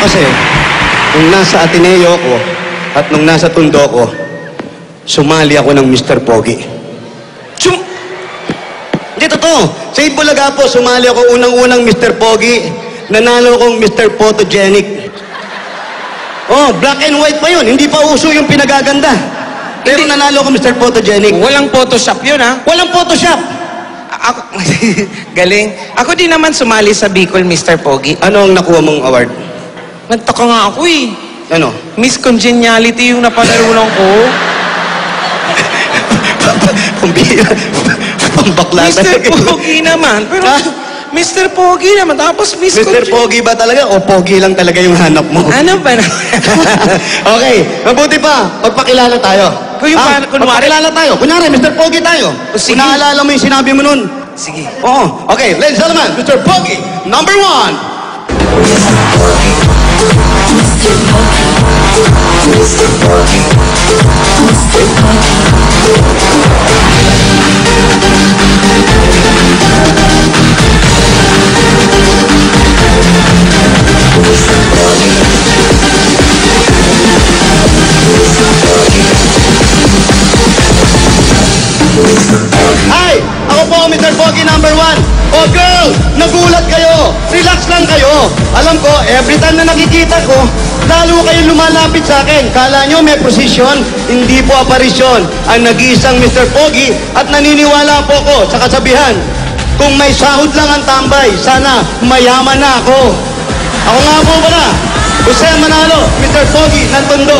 kasi, nung nasa Ateneo ko at nung nasa Tondo ko, sumali ako ng Mr. Pogi. Hindi, totoo. Sa Itbulaga po, sumali ako unang-unang Mr. Pogi. Nanalo akong Mr. Photogenic. Oh, black and white pa yun. Hindi pa uso yung pinagaganda. Pero nanalo ako Mr. Photogenic. Walang Photoshop yun, ha? Walang Photoshop. Ako, galing. Ako din naman sumali sa Bicol, Mr. Pogi. Ano ang nakuha mong award? Nagtaka nga ako eh. Ano? Miss Congeniality yung napanalunan ko. Pambakla Mr. talaga. Pogi naman. Pero, Mr. Pogi naman. Tapos Miss Mr. Pogi ba talaga o Pogi lang talaga yung hanap mo? Ano ba na? Okay, mabuti pa. Magpakilala tayo. Kung kunwari... Magpakilala tayo. Kunyari, Mr. Pogi tayo. Sige. Kung naalala mo yung sinabi mo nun. Sige. Oo. Okay, ladies and gentlemen, Mr. Pogi, number 1. Hi! Ako po, Mr. Pogi number 1. Oh, girl! Nagulat kayo! Relax lang kayo! Alam ko, every time na nakikita ko, lalo kayong lumalapit sa akin. Kala nyo may prosesyon, hindi po aparisyon. Ang nag-iisang Mr. Pogi at naniniwala po ko sa kasabihan, kung may sahod lang ang tambay, sana mayaman na ako. Ako nga po pala, Jose Manalo, Mr. Pogi ng Tondo.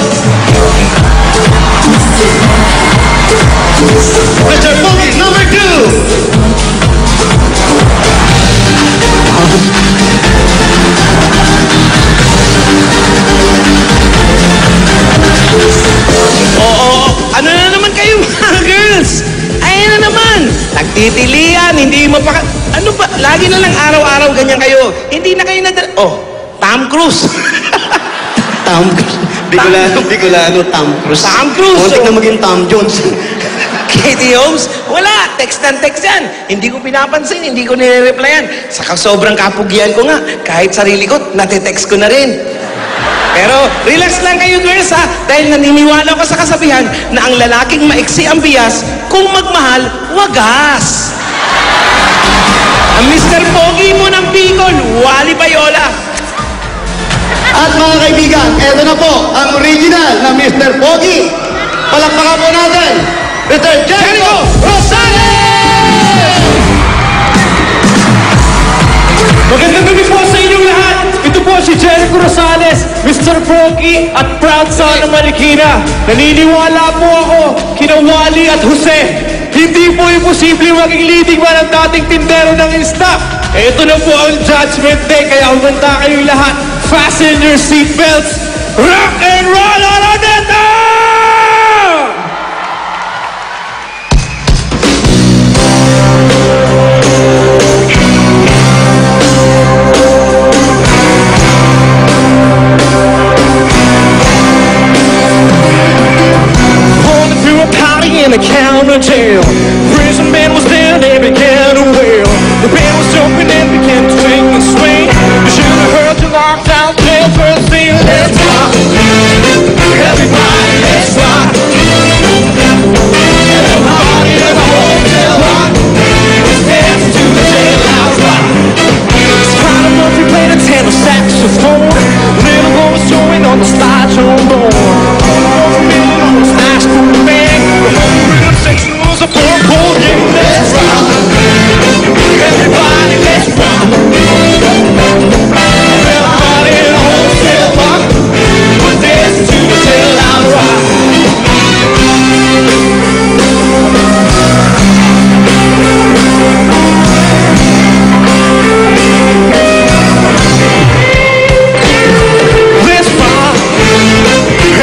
Mr. Pogi number 2. Ano na naman kayo mga girls? Ayan na naman. Nagtitilian, hindi mo pa... Ano ba? Lagi na lang araw-araw ganyan kayo. Hindi na kayo Oh, Tom Cruise. Tom Cruise. Bicolano, Tom Cruise. Tom Cruise. Muntik na maging Tom Jones. Katie Holmes, wala. Text and text yan. Hindi ko pinapansin, hindi ko nire-replyan. Saka sobrang kapugian ko nga. Kahit sarili ko, natitext ko na rin. Pero relax lang kayo girls ha. Dahil naniniwala ko sa kasabihan na ang lalaking maiksi ang bias, kung magmahal, wagas. Ang Mr. Pogi mo ng Bicol, Wally Bayola. At mga kaibigan, eto na po ang original na Mr. Pogi. Palakpakan po natin, Mr. Jericho Rosales! Magandang gabi po sa inyong lahat. Ito po si Jericho Rosales, Mr. Pogi at proud son ng Marikina. Naniniwala po ako kina Wally at Jose. Hindi po imposible maging leading man ang dating tindero ng stock. Ito na po ang Judgment Day, kaya umanda kayong lahat. Fasten your seatbelts. Rock and roll Araneta! Going through a party in a counter jail. Prison man was there, they began to wail. The band was jumping and began to swing and swing. You should have heard the lockdown jail first thing. Let's rock, everybody, let's rock. Everybody in the hotel rock. Let's dance to the jailhouse rock. It's kind of Murphy played a tenor saxophone. Little boy was showing on the slide trombone. On the smash boom bang. The whole rhythm section was a four-pole game. Let's rock. Everybody, let's rock. Everybody in the hotel rock. We'll dance to the jailhouse rock. Let's rock.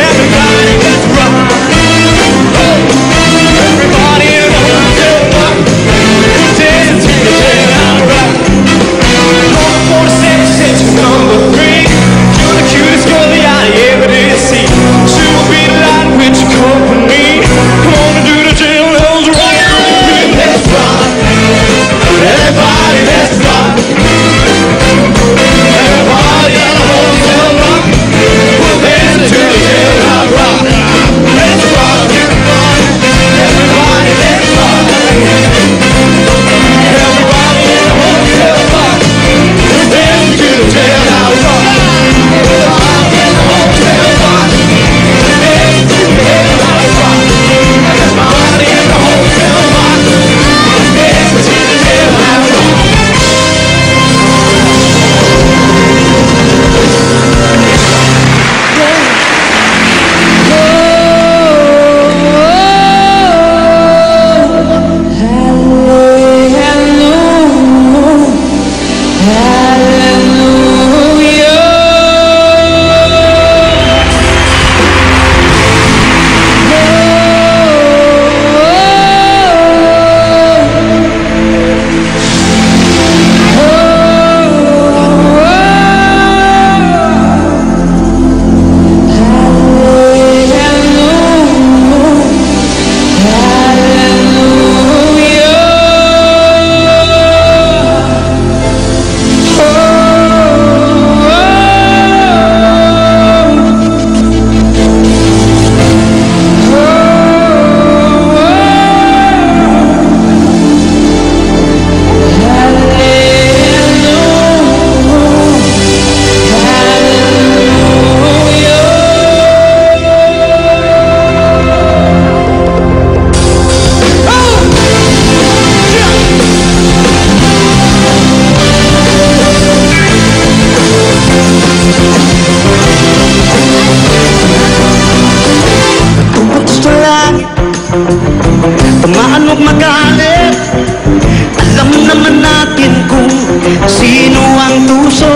Tamaan mo't magalit. Alam naman natin kung sino ang tuso.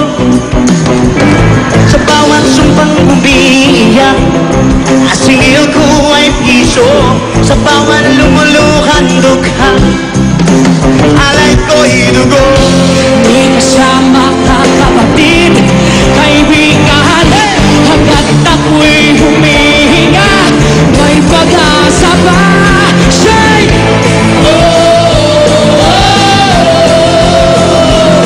Sa bawat sumpang umiiyak, asingil ko ay piso. Sa bawat lumuluhan dukha, alay ko'y dugo. May kasama ka kapatid, kaibigan, hanggat ako'y humihinga, may pag-asa pa. Say, oh, oh, oh,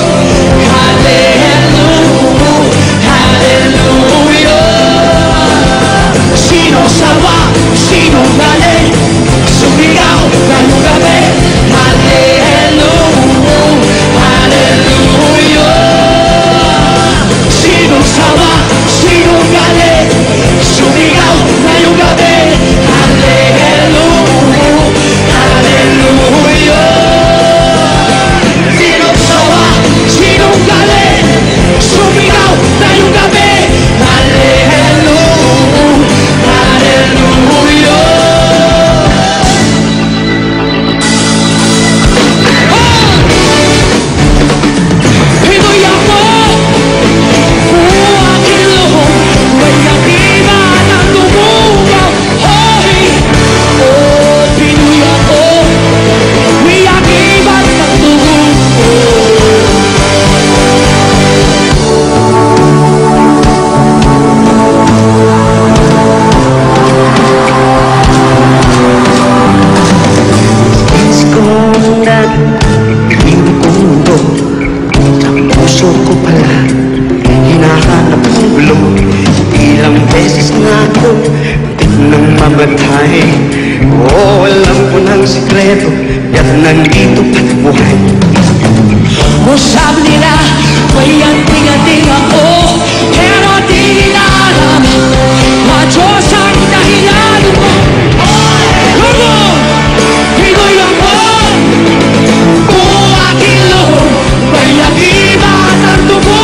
hallelujah, hallelujah. Sino sawa, sino galing, sumigaw ngayong gabi. Hallelujah, hallelujah. Sino sawa, sino galing, sumigaw ngayong gabi. Hallelujah, hallelujah. Sino sawa, sino galing, sumigaw ngayong gabi. Hallelujah, hallelujah. Pinoy ako, buwag ilong, may akiba ng tumugaw. Hoy, oh, Pinoy ako, may akiba ng tumugaw. Escondan yung mundo. Sa puso ko pala hinahanap ang gulo. Ilang beses na ako muntik nang mamatay. Oo, alam ko ng sikreto, kaya't nandito pa't buhay. Kung sabi nila, may anting-anting ako, pero di nila alam, na Diyos ang dahilan mo. Come on! Pinoy ako, buwag ilong, may akiba ng dugo.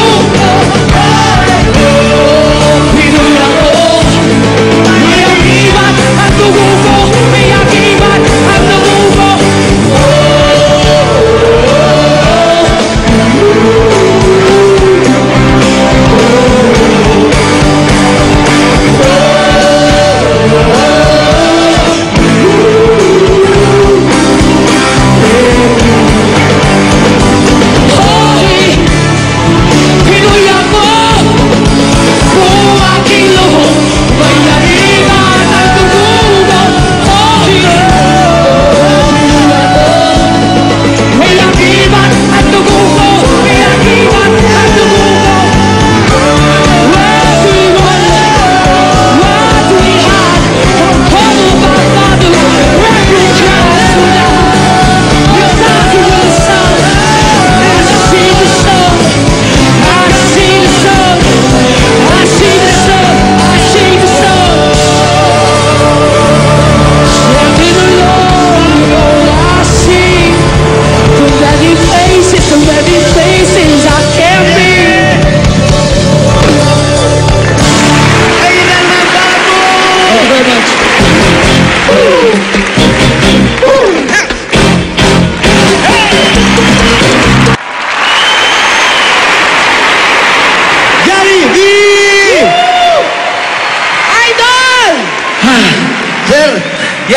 Pinoy ako, may akiba ng dugo ko, may akiba ng dugo ko.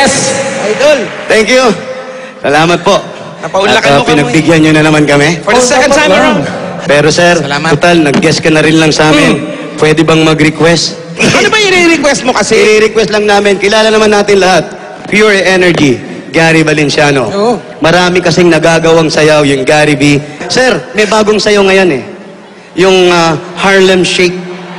Yes! Idol! Thank you. Salamat po. Napaunlakan At, mo kami. pinagbigyan nyo na naman kami. For the second time around. Pero sir, Salamat. total, nag-guest ka na rin lang sa amin. Pwede bang mag-request? Ano ba i-request mo kasi? I-request lang namin, kilala naman natin lahat. Pure Energy, Gary Valenciano. Oo. Marami kasing nagagawang sayaw yung Gary B. Sir, may bagong sayaw ngayon eh. Yung Harlem Shake.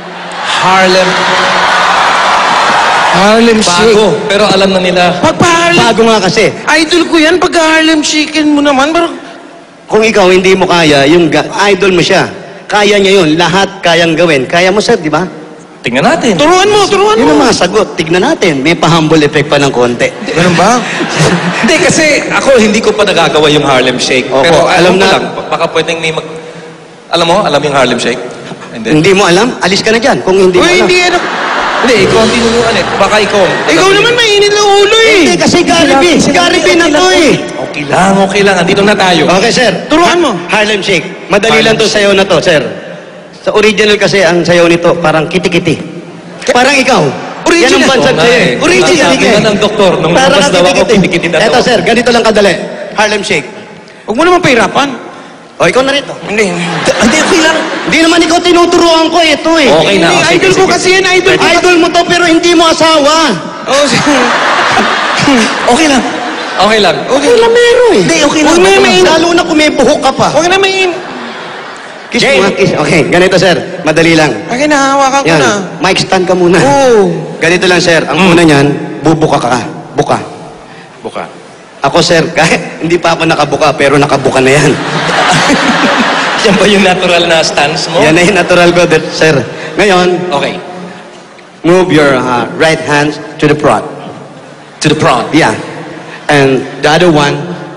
Harlem Shake. Bago, pero alam na nila. Pagpa-Harlem. Bago nga kasi. Idol ko yan. Pagka-Harlem Shaken mo naman. Pero Kung ikaw hindi mo kaya, yung idol mo siya. Kaya niya yun. Lahat kayang gawin. Kaya mo sir, di ba? Tingnan natin. turuan mo. Yun ang mga sagot. Tignan natin. May pa-humble effect pa ng konti. Ganun ba? Hindi, kasi ako hindi ko pa nagagawa yung Harlem Shake. Opo, Pero alam alam ko na- lang, baka pwedeng may Alam mo, alam yung Harlem Shake? Hindi. Hindi mo alam? Alis ka na dyan kung hindi mo Uy, alam. hindi ano. Hindi, ikaw ang tinuruan eh. Baka ikaw. Ikaw naman mainit na ulo eh. Hindi, kasi Gary B. Gary B na to eh. Okay lang. Andito na tayo. Okay, sir. Turuan mo. Harlem Shake. Madali Harlem lang to sayaw na to, sir. Sa original kasi, ang sayaw nito, parang kiti-kiti. Parang ikaw. Original. Yan ang bansag Oo nga sa'yo eh. eh. Original. Sabi nga ng doktor, nung Parang lumabas daw ako, kiti-kiti na Eto, to. sir, ganito lang kadali. Harlem Shake. Huwag mo naman pahirapan. O, ikaw na rito. Hindi. Hindi, okay lang. Hindi naman ikaw tinuturuan ko, ito eh. Okay na. Hindi, Sige, idol ko sige. kasi yan. Idol ko. Idol mo to, pero hindi mo asawa. Oh, Okay lang. Okay lang. okay lang meron eh. Hindi, okay lang. Huwag na mainit. Lalo na kung may buhok ka pa. Huwag na mainit. Kiss mo nga, kiss. Okay, ganito, sir. Madali lang. Akin na, hawakan ko Yan, na. mic stand ka muna. Oo. Ganito lang, sir. Ang una niyan, bubuka ka. Buka. Buka. Ako, sir, kahit hindi pa ako nakabuka, pero nakabuka na yan. Yan ba yung natural na stance mo? Yan na yung natural ko, sir. Ngayon, Okay. move your right hand to the front. To the front. Yeah. And the other one,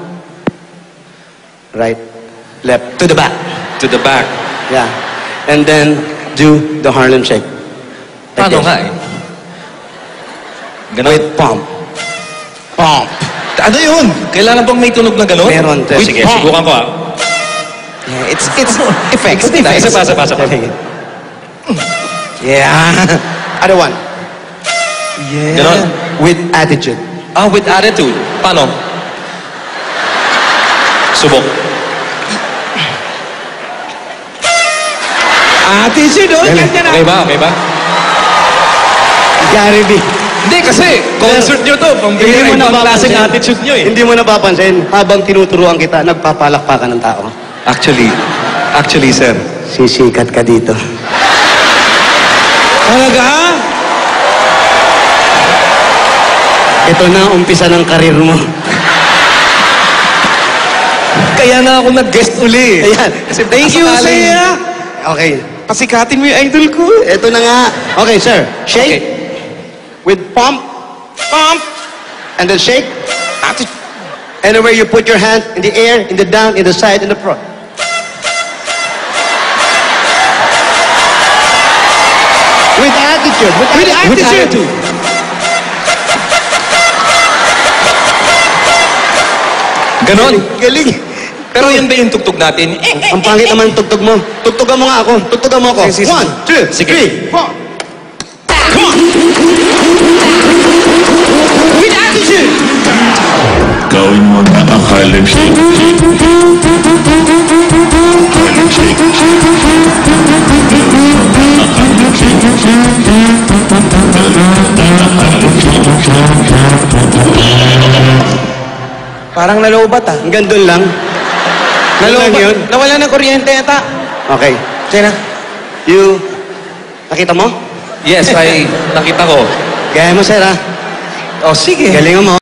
right, left, to the back. To the back. Yeah. And then, do the Harlem Shake. Like Paano this. nga eh? Ganon. With pump. Pump. Ano yun? Kailangan bang may tunog na gano'n? Meron, sir. Sige, Pump. subukan ko ah. Yeah, it's effects. Isa pa. Yeah. Other one. Yeah. Ganon. With attitude. Ah, with attitude. Paano? Subok. Attitude, oh. Galing. Ganyan na. Okay ba? Okay ba? Gary B. Hindi kasi, concert nyo to. Pambira, ibang klaseng attitude nyo eh. Hindi mo napapansin, habang tinuturuan kita, nagpapalakpakan ng tao. Actually, sir. Sisikat ka dito. Talaga? Ito na, umpisa ng karir mo. Kaya na ako nag-guest uli. Ayan. Kasi Thank you, sakaling- sir. Okay. Pasikatin mo yung idol ko. Ito na nga. Okay, sir. Shake. Okay. With pump. Pump. And then shake. Anywhere you put your hand, in the air, in the down, in the side, in the front. With attitude. With attitude. Ganon. Galing. Pero yun ba yung tugtog natin? Ang pangit naman ng tugtog mo. Tugtugan mo nga ako. Tugtugan mo ako. Sige, sige. 1, 2, Sige. 3, 4. With attitude. Gawin mo na ang Harlem Shake. Harlem Shake. Parang nalobat ah. Hanggang doon lang. Nalobat yun. Nawala ng kuryente yata. Okay. Sina? You, nakita mo? Yes, nakita ko. Gaya mo, sir, ha? Oh, sige. Galingan mo.